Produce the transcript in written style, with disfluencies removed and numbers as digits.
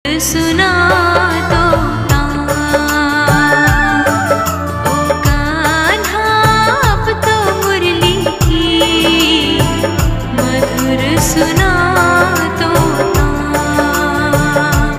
सुना तो ओ कान्हा अब तो मुरली की मधुर सुना तो